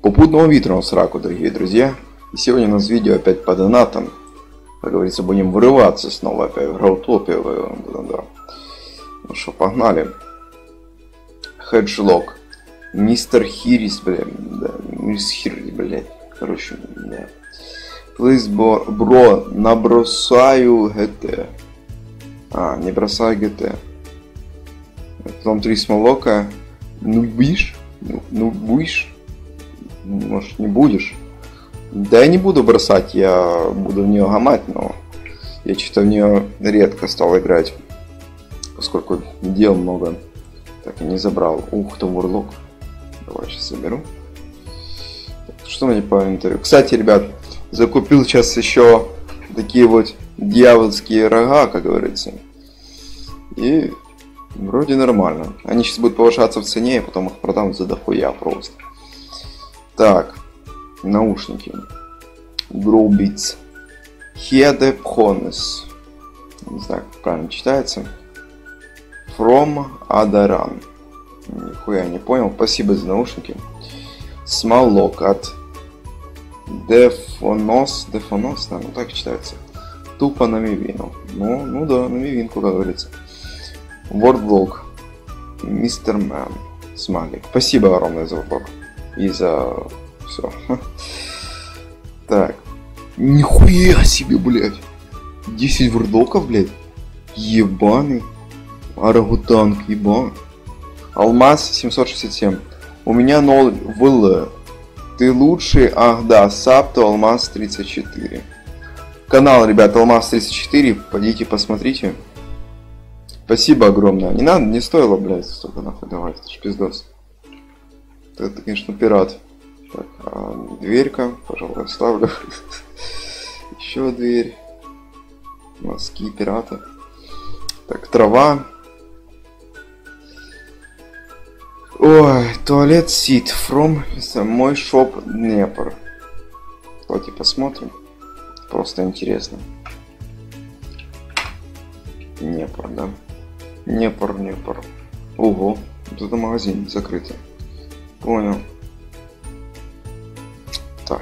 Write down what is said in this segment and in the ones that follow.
Попутного ветра у нас раку, дорогие друзья. И сегодня у нас видео опять по донатам. Как говорится, будем вырываться снова опять в Граутопию. Да. Ну что, погнали. Хеджлок. Мистер Хирис, блядь. Да, мисс Хирис, блядь. Короче, да. Плиз, бро, набросаю ГТ. Не бросаю ГТ. Потом 3 смолока. Ну будешь? Ну будешь? Может не будешь? Да я не буду бросать, я буду в нее гамать, но я что-то в нее редко стал играть, поскольку дел много, так и не забрал. Ух ты, Вурлок. Давай сейчас заберу. Что мне по инвентарю? Кстати, ребят, закупил сейчас еще такие вот дьявольские рога, как говорится. И вроде нормально. Они сейчас будут повышаться в цене, и потом их продам за дохуя просто. Так, наушники. Grow-Beats. Hedephones. Не знаю, как правильно читается. From Adaran. Нихуя не понял. Спасибо за наушники. Smalllock от Defonos. Defonos, да, ну так читается. Тупо на мивину. Ну да, на мивинку, как говорится. Wordlock. Mr. Man. Смайлик. Спасибо огромное за Wordlock. И за все. Так. Нихуя себе, блядь. 10 вордлоков, блядь. Ебаный. Арагутанг, ебан. Алмаз 767. У меня 0 ВЛ. Ты лучший? Ах да, Сапто Алмаз 34. Канал, ребята, Алмаз 34. Пойдите посмотрите. Спасибо огромное. Не надо, не стоило, блядь, столько нахуй давать. Это ж пиздос. Это, конечно, пират. Так, дверька, пожалуй, ставлю. Еще дверь. Носки пирата. Так, трава. Ой, туалет сит. From мой шоп Днепр. Давайте посмотрим. Просто интересно. Днепр, да? Днепр. Ого, вот это магазин закрытый. Понял. Так.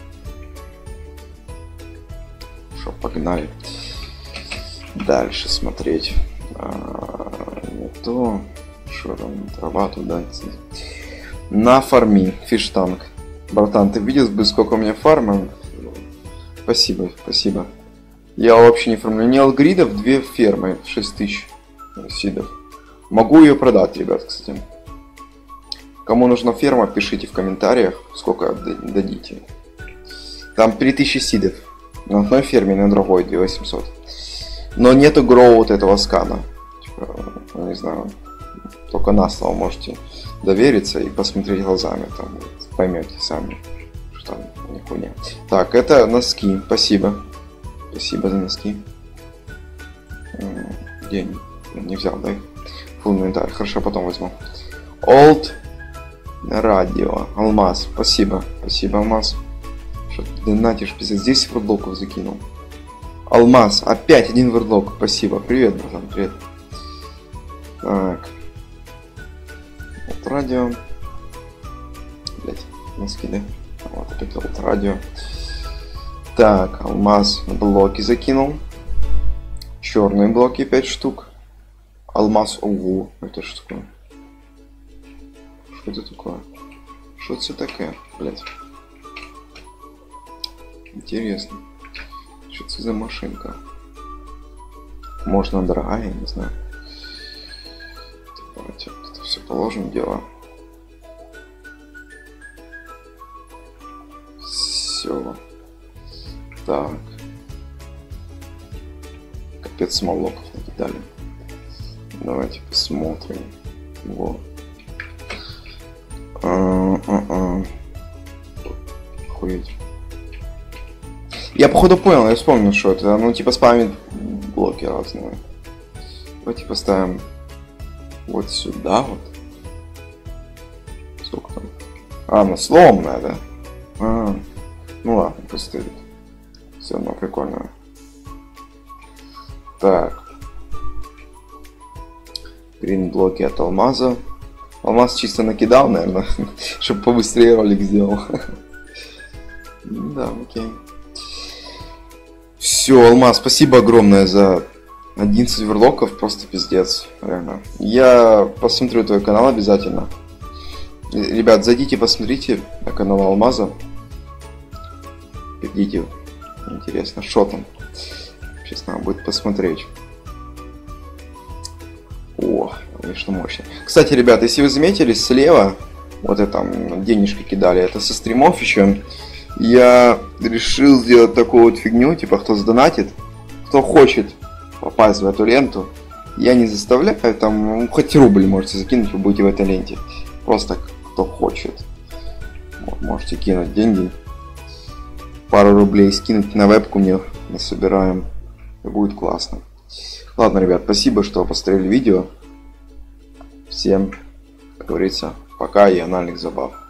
Что, погнали. Дальше смотреть. Не то. Что там, трава туда. На фарми. Фиштанг. Братан, ты видел, сколько у меня фарма? Спасибо. Я вообще не фармлю. Не алгридов, 2 фермы. 6000 сидов. Могу ее продать, ребят, кстати. Кому нужна ферма, пишите в комментариях, сколько дадите. Там 3000 сидов. На одной ферме, на другой 2800. Но нету гроу вот этого скана. Типа, не знаю. Только на слово можете довериться и посмотреть глазами. Там поймете сами, что там нихуя. Так, это носки. Спасибо. Спасибо за носки. День. Не взял, да? Фул инвентарь. Хорошо, потом возьму. Old радио. Алмаз. Спасибо, Алмаз. Что ты донатишь? 10 вордлоков закинул. Алмаз. Опять 1 вордлок. Спасибо. Привет, братан. Привет. Так. Вот радио. Блять, носки, да? Вот опять вот радио. Так, алмаз. Блоки закинул. Черные блоки 5 штук. Алмаз. Ого. Это что такое? Что это такое? Что это такое, блять? Интересно. Что это за машинка? Может, она дорогая, я не знаю. Давайте вот это все положим, дело. Все. Так. Капец, смолоков накидали. Давайте посмотрим. Вот. Охуеть. Я походу понял, я вспомнил, что это. Ну, типа спамит блоки разные. Давайте поставим вот сюда вот. Сколько там? Она сломанная, да? Ну ладно, пусть стоит. Все равно прикольно. Так. Грин блоки от алмаза. Алмаз чисто накидал, наверное, чтобы побыстрее ролик сделал. Да, окей. Все, Алмаз, спасибо огромное за 11 верлоков, просто пиздец, реально. Я посмотрю твой канал обязательно. Ребят, зайдите, посмотрите на канал Алмаза. Идите, интересно, что там. Сейчас надо будет посмотреть. О, конечно, мощно. Кстати, ребят, если вы заметили, слева, вот это там денежки кидали, это со стримов еще. Я решил сделать такую вот фигню, типа, кто сдонатит, кто хочет попасть в эту ленту, я не заставляю, там, хоть рубль можете закинуть, вы будете в этой ленте. Просто кто хочет. Вот, можете кинуть деньги. Пару рублей скинуть на вебку мне насобираем. И будет классно. Ладно, ребят, спасибо, что посмотрели видео. Всем, как говорится, пока и анальных забав.